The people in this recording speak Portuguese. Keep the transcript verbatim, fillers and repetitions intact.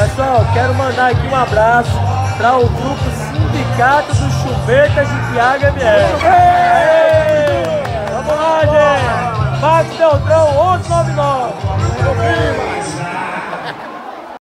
Pessoal, quero mandar aqui um abraço para o grupo Sindicato dos Chuvetas de Tiago M L. Vamos lá, gente! Max Beltrão, onze noventa e nove.